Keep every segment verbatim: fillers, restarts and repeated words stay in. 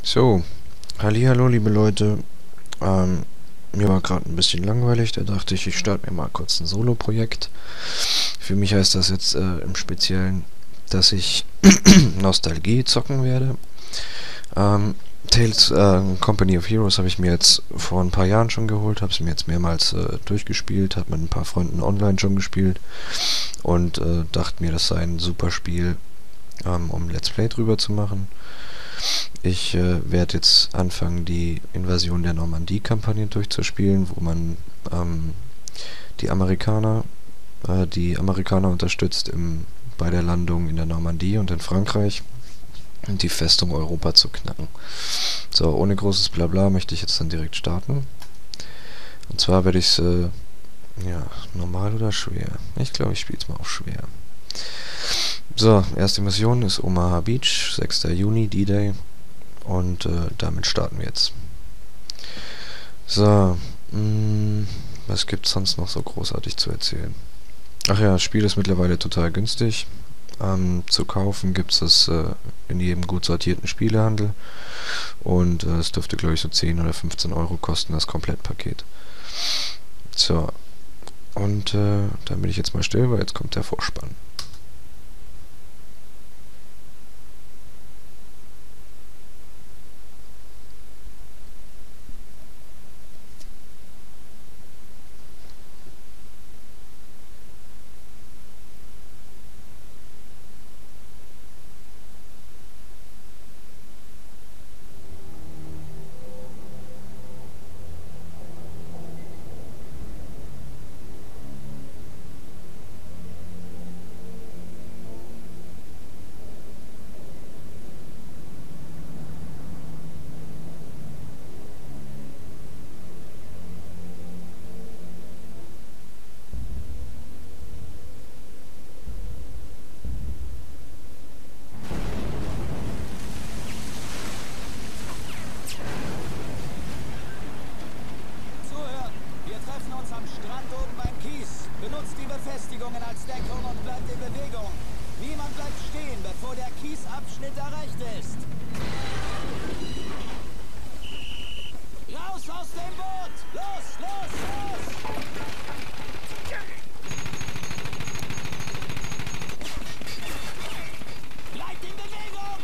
So, hallihallo liebe Leute, ähm, mir war gerade ein bisschen langweilig, da dachte ich, ich starte mir mal kurz ein Solo-Projekt. Für mich heißt das jetzt äh, im Speziellen, dass ich Nostalgie zocken werde. Ähm, Tales äh, Company of Heroes habe ich mir jetzt vor ein paar Jahren schon geholt, habe es mir jetzt mehrmals äh, durchgespielt, habe mit ein paar Freunden online schon gespielt und äh, dachte mir, das sei ein super Spiel, ähm, um Let's Play drüber zu machen. Ich äh, werde jetzt anfangen, die Invasion der Normandie-Kampagne durchzuspielen, wo man ähm, die Amerikaner, äh, die Amerikaner unterstützt im, bei der Landung in der Normandie und in Frankreich, und die Festung Europa zu knacken. So, ohne großes Blabla möchte ich jetzt dann direkt starten. Und zwar werde ich es, äh, ja, normal oder schwer? Ich glaube, ich spiele es mal auf schwer. So, erste Mission ist Omaha Beach, sechster Juni, D-Day. Und äh, damit starten wir jetzt. So, mh, was gibt's sonst noch so großartig zu erzählen? Ach ja, das Spiel ist mittlerweile total günstig. Ähm, zu kaufen gibt es äh, in jedem gut sortierten Spielehandel. Und äh, es dürfte, glaube ich, so zehn oder fünfzehn Euro kosten, das Komplettpaket. So, und äh, dann bin ich jetzt mal still, weil jetzt kommt der Vorspann. Benutzt die Befestigungen als Deckung und bleibt in Bewegung. Niemand bleibt stehen, bevor der Kiesabschnitt erreicht ist. Raus aus dem Boot! Los, los, los! Bleibt in Bewegung!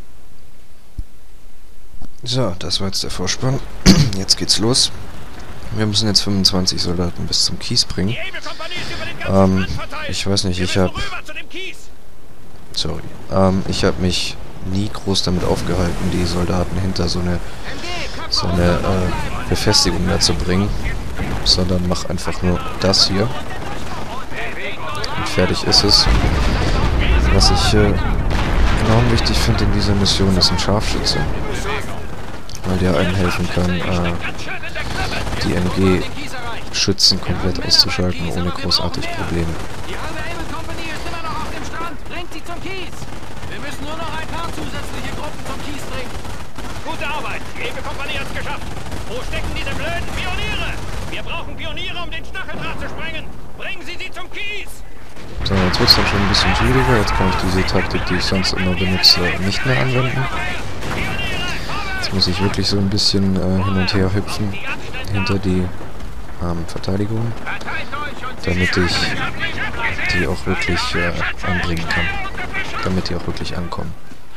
So, das war jetzt der Vorspann. Jetzt geht's los. Wir müssen jetzt fünfundzwanzig Soldaten bis zum Kies bringen. Ähm, ich weiß nicht, ich habe... Sorry. Ähm, ich habe mich nie groß damit aufgehalten, die Soldaten hinter so eine, so eine äh, Befestigung da zu bringen. Sondern mach einfach nur das hier. Und fertig ist es. Was ich äh, enorm wichtig finde in dieser Mission ist ein Scharfschütze. Weil der einem helfen kann, äh, die M G-Schützen komplett auszuschalten, ohne großartig Probleme. Die halbe Able-Kompanie ist immer noch auf dem Strand. Bringt sie zum Kies. Wir müssen nur noch ein paar zusätzliche Gruppen zum Kies bringen. Gute Arbeit. Die Able-Kompanie hat's geschafft. Wo stecken diese blöden Pioniere? Wir brauchen Pioniere, um den Stacheldraht zu sprengen. Bringen Sie sie zum Kies. So, jetzt wird es dann schon ein bisschen schwieriger. Jetzt kann ich diese Taktik, die ich sonst immer benutze, nicht mehr anwenden. Jetzt muss ich wirklich so ein bisschen äh, hin und her hüpfen hinter die ähm, Verteidigung, damit ich die auch wirklich äh, anbringen kann. Damit die auch wirklich ankommen.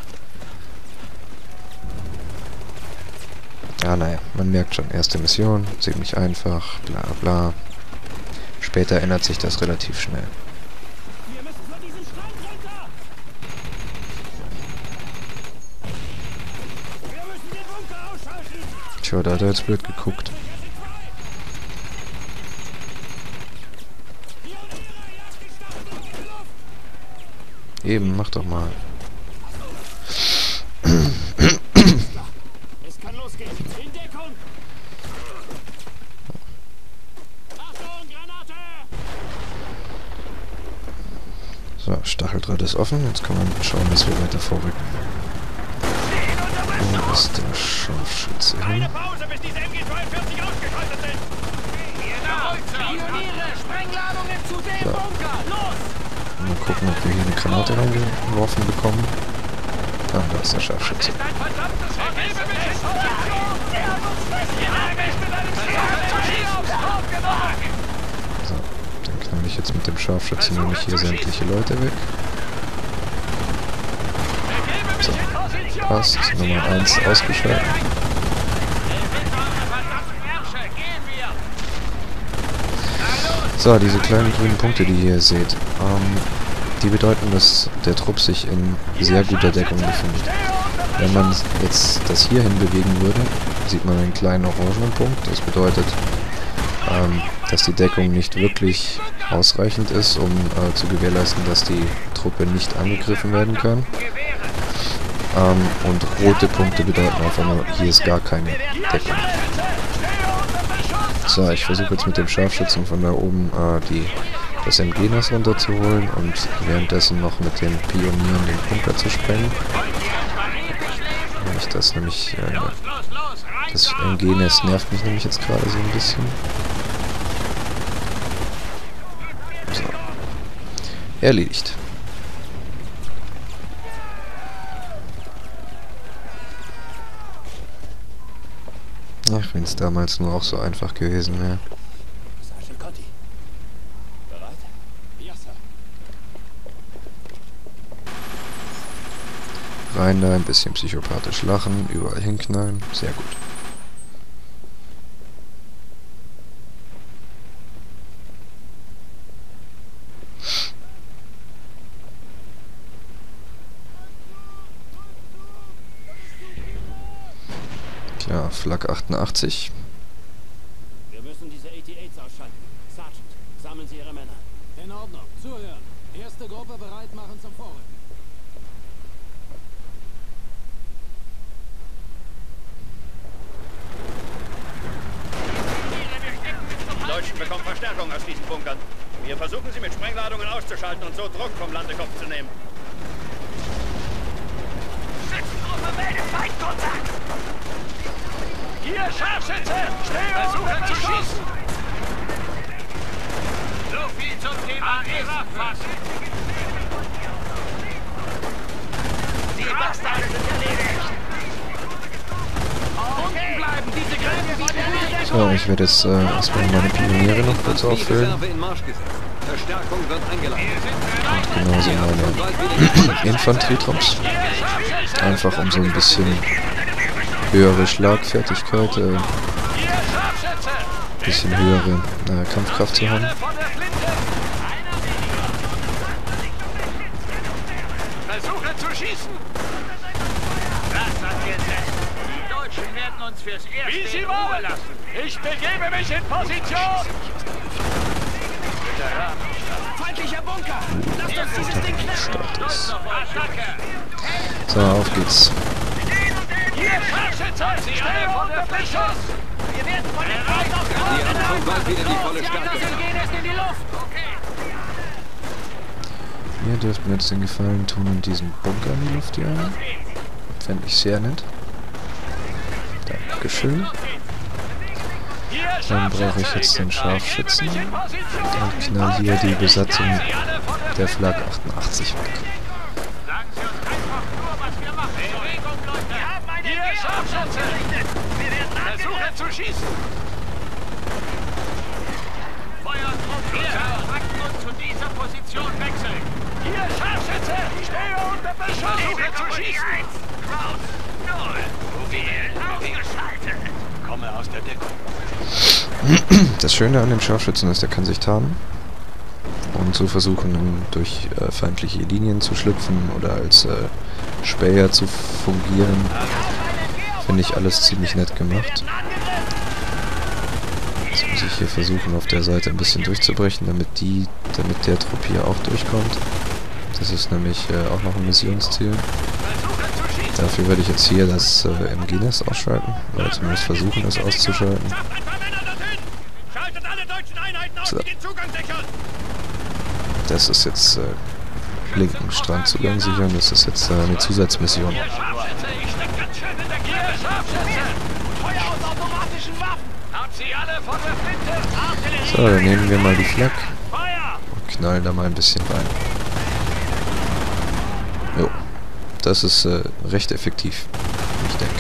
Ja, naja, man merkt schon, erste Mission, ziemlich einfach, bla bla. Später ändert sich das relativ schnell. Tja, da hat er jetzt blöd geguckt. Eben, mach doch mal. Es kann losgehen. In Deckung. Achtung, Granate! So, Stacheldraht ist offen. Jetzt kann man schauen, dass wir weiter vorrücken. Wo ist der Scharfschütze hin? Eine Pause, bis diese M G zweiundvierzig ausgeschaltet sind. Pioniere, Sprengladungen zu dem Bunker. Los! Mal gucken, ob wir hier eine Granate reingeworfen bekommen. Ah, da ist der Scharfschütze. So, dann knall ich jetzt mit dem Scharfschützen nämlich hier sämtliche Leute weg. So, passt. Nummer eins ausgeschaltet. So, diese kleinen grünen Punkte, die ihr hier seht, ähm, die bedeuten, dass der Trupp sich in sehr guter Deckung befindet. Wenn man jetzt das hierhin bewegen würde, sieht man einen kleinen orangenen Punkt. Das bedeutet, ähm, dass die Deckung nicht wirklich ausreichend ist, um äh, zu gewährleisten, dass die Truppe nicht angegriffen werden kann. Ähm, und rote Punkte bedeuten einfach nur, hier ist gar keine Deckung. So, ich versuche jetzt mit dem Scharfschützen von da oben äh, die, das M G-Nass runterzuholen und währenddessen noch mit den Pionieren den Bunker zu sprengen. Weil ich das nämlich, äh, das M G-Nest nervt mich nämlich jetzt gerade so ein bisschen. So. Erledigt. Ach, wenn es damals nur auch so einfach gewesen wäre. Bereit? Ja, Sir. Rein da, ein bisschen psychopathisch lachen, überall hinknallen. Sehr gut. Klar, Flak achtundachtzig. Wir müssen diese achtundsechziger ausschalten. Sergeant, sammeln Sie Ihre Männer. In Ordnung. Zuhören. Erste Gruppe bereit machen zum Vorrücken. Die Deutschen bekommen Verstärkung aus diesen Bunkern. Wir versuchen sie mit Sprengladungen auszuschalten und so Druck vom Landekopf zu nehmen. Schützengruppe, melde Feindkontakt! Hier, Scharfschütze! Versuchen zu schießen! So viel zum Thema Waffen. Die Bastarde sind erledigt! Unten bleiben, diese Gräben bieten So, ich werde jetzt äh, erstmal meine Pioniere noch kurz auffüllen. Verstärkung wird eingeleitet. Und genauso meine Infanterietrupps. Einfach um so ein bisschen höhere Schlagfertigkeit äh, bisschen höhere äh, Kampfkraft zu haben. Versuche zu schießen! Das hat gesetzt. Die Deutschen werden uns fürs Erste in Ruhe lassen. Ich begebe mich in Position! Feindlicher Bunker! Lasst uns dieses Ding knacken! So, auf geht's. Hier, Scharfschütze! Sie alle vor der Beschuss! Wir werden von den Feind auf Die Anfang bald wieder die volle Sie Stärke. gehen erst in die Luft! Okay. Ihr dürft mir jetzt den Gefallen tun und diesen Bunker in die Luft jagen. Fände ich sehr nett. Dankeschön. Dann brauche ich jetzt den Scharfschützen und knall hier die Besatzung der Flak achtundachtzig weg. Sagen Sie uns einfach nur, was wir machen. Bewegung, Leute! Wir haben einen Hier, Scharfschütze! Wir werden versuchen zu schießen! Feuertrupp, wir packen uns zu dieser Position wechseln! Hier, Scharfschütze! Stehe unter Beschuss! Versuche zu schießen! Kraus, null! Mobil, ausgeschaltet! Komme aus der Deckung. Das Schöne an dem Scharfschützen ist, er kann sich tarnen und so versuchen, durch äh, feindliche Linien zu schlüpfen oder als äh, Späher zu fungieren. Finde ich alles ziemlich nett gemacht. Jetzt muss ich hier versuchen, auf der Seite ein bisschen durchzubrechen, damit die, damit der Trupp hier auch durchkommt. Das ist nämlich äh, auch noch ein Missionsziel. Dafür werde ich jetzt hier das äh, M G-Nest ausschalten, oder zumindest versuchen, es auszuschalten. So. Das ist jetzt äh, linken Strandzugang sichern, das ist jetzt äh, eine Zusatzmission. So, dann nehmen wir mal die Flak und knallen da mal ein bisschen rein. Jo, das ist äh, recht effektiv, ich denke.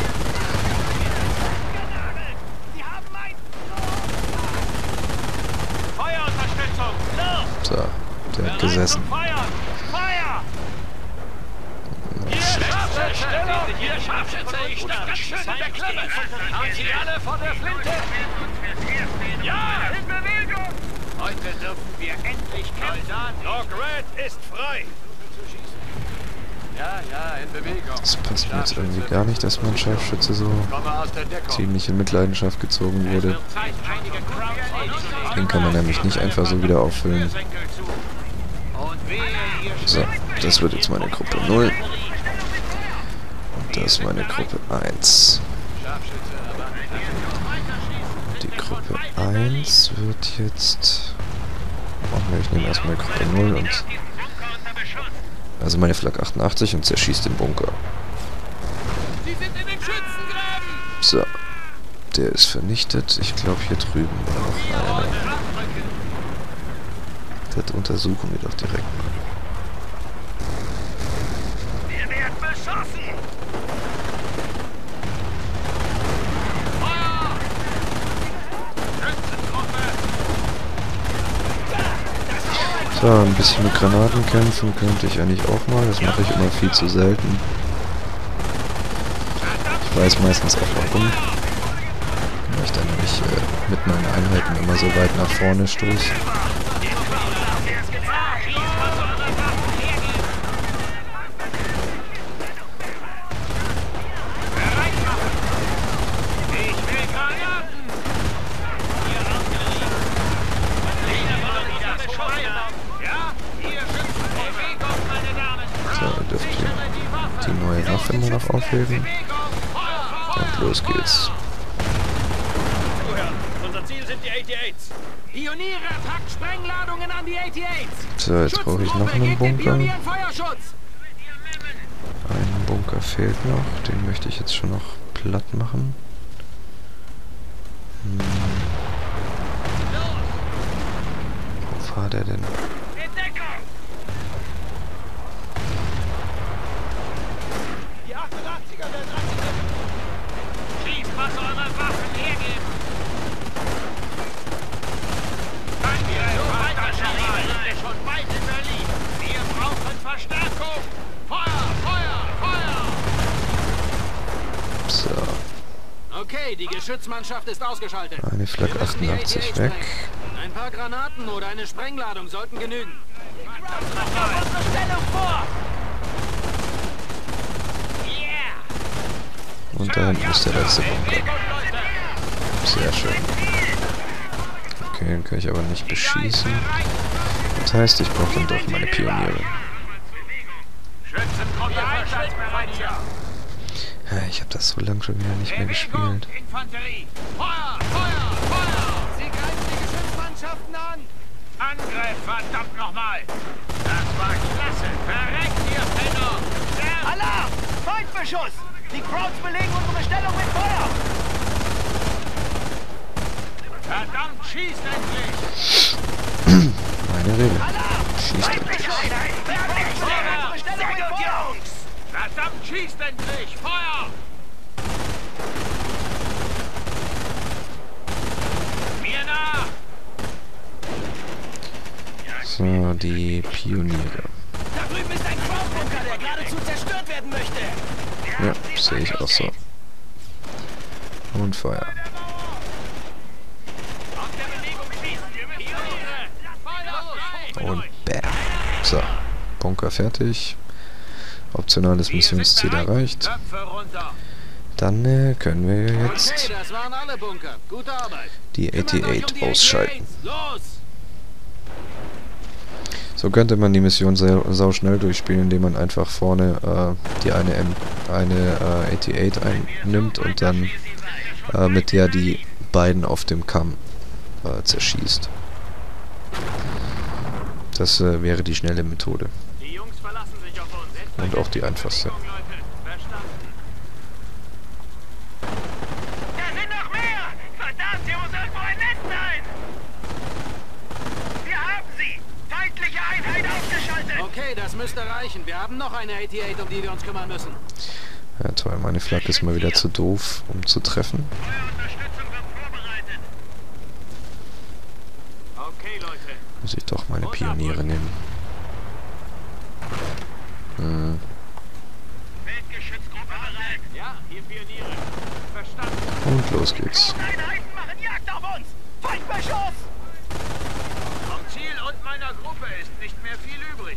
So, der hat gesessen. Hier, Scharfschütze, ich stand ganz schön in der Klemme. Haben Sie alle vor der Flinte? Ja, in Bewegung! Heute dürfen wir endlich kämpfen. Log Red ist frei. Ja, ja, in Bewegung. Das passt mir jetzt irgendwie gar nicht, dass mein Scharfschütze so ziemlich in Mitleidenschaft gezogen wurde. Den kann man nämlich nicht einfach so wieder auffüllen. So, das wird jetzt meine Gruppe null. Und das ist meine Gruppe eins. Und die Gruppe eins wird jetzt... Oh ne, ich nehme erstmal Gruppe null und... Also meine Flak achtundachtzig und zerschießt den Bunker. So, der ist vernichtet. Ich glaube, hier drüben war noch einer. Das untersuchen wir doch direkt mal. Wir werden beschossen! Feuer! So, ein bisschen mit Granaten kämpfen könnte ich eigentlich auch mal. Das mache ich immer viel zu selten. Ich weiß meistens auch warum. Weil ich dann nämlich äh, mit meinen Einheiten immer so weit nach vorne stoße. So, ihr dürft hier die neue Waffe immer noch aufheben. Und los geht's. Unser Ziel sind die achtundsechziger. Pioniere, packt Sprengladungen an die achtundsechziger. So, jetzt brauche ich noch einen Bunker. Ein Bunker fehlt noch. Den möchte ich jetzt schon noch platt machen. Hm. Wo war der denn? Die achtundachtziger werden angegriffen. Schießt, was eure Waffen hergeben. Können wir so weiterschießen? Wir sind schon weit in Berlin. Wir brauchen Verstärkung. Feuer, Feuer, Feuer! So. Okay, Okay, die Geschützmannschaft ist ausgeschaltet. Eine Flak achtundachtzig weg. Ein paar Granaten oder eine Sprengladung sollten genügen. Unsere Stellung vor! Und da hinten ist der letzte Bunker. Sehr schön. Okay, den kann ich aber nicht beschießen. Das heißt, ich brauche dann doch meine Pioniere. Ja, ich habe das so lange schon wieder nicht mehr gespielt. Infanterie! Feuer! Feuer! Feuer! Sie greifen die Geschützmannschaften an! Angriff, verdammt nochmal! Das war klasse! Verreckt, ihr Penner! Sterbt! Alarm! Feindbeschuss! Die Krauts belegen unsere Stellung mit Feuer! Verdammt, schießt endlich! Meine Rede. Alarm! Schießt endlich. Die Krauts belegen unsere Stellung mit Feuer! Verdammt, schießt endlich! Feuer! Mir nach! So, die Pioniere. Da drüben ist ein Krautbunker, der geradezu zerstört werden möchte! Ja, sehe ich auch so. Und Feuer. Aus der Bewegung schießt! Pioniere! Feuer! Und bam. So, Bunker fertig. Optionales Missionsziel erreicht. Köpfe runter! Dann äh, können wir Okay, jetzt das waren alle Bunker. Gute Arbeit. die Kümmert euch um achtundachtzig die ausschalten. Los! So könnte man die Mission sau, sau schnell durchspielen, indem man einfach vorne äh, die eine, M eine äh, achtundachtzig einnimmt und dann äh, mit der die beiden auf dem Kamm äh, zerschießt. Das äh, wäre die schnelle Methode. Die Jungs verlassen sich auf uns. Setzt Und euch auch die einfachste. in Bewegung, Leute. Verstanden? Da sind noch mehr! Verdammt, hier muss irgendwo ein Nest sein! Wir haben sie! Feindliche Einheit ausgeschaltet! Okay, das müsste reichen. Wir haben noch eine achtundachtzig, um die wir uns kümmern müssen. Ja toll, meine Flak ist mal wieder zu doof, um zu treffen. Eure Unterstützung wird vorbereitet! Okay, Leute. Muss ich doch meine Pioniere nehmen. Hm. Feldgeschützgruppe bereit! Ja, hier Pioniere. Verstanden. Und los geht's. Einheiten machen Jagd auf uns! Feindbeschuss! Vom Ziel und meiner Gruppe ist nicht mehr viel übrig.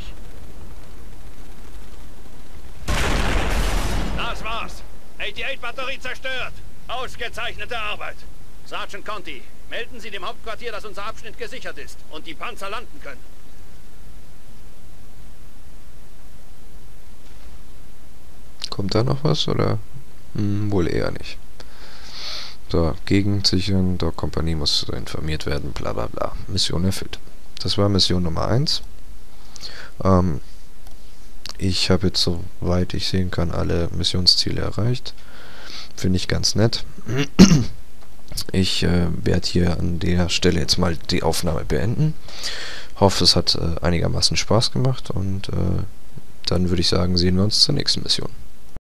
Das war's. achtundachtzig-Batterie zerstört. Ausgezeichnete Arbeit. Sergeant Conti, melden Sie dem Hauptquartier, dass unser Abschnitt gesichert ist und die Panzer landen können. Kommt da noch was, oder? Hm, wohl eher nicht. So, Gegend sichern, Dock-Kompanie muss informiert werden, bla bla bla. Mission erfüllt. Das war Mission Nummer eins. Ähm, ich habe jetzt, soweit ich sehen kann, alle Missionsziele erreicht. Finde ich ganz nett. Ich äh, werde hier an der Stelle jetzt mal die Aufnahme beenden. Hoffe, es hat äh, einigermaßen Spaß gemacht und äh, dann würde ich sagen, sehen wir uns zur nächsten Mission.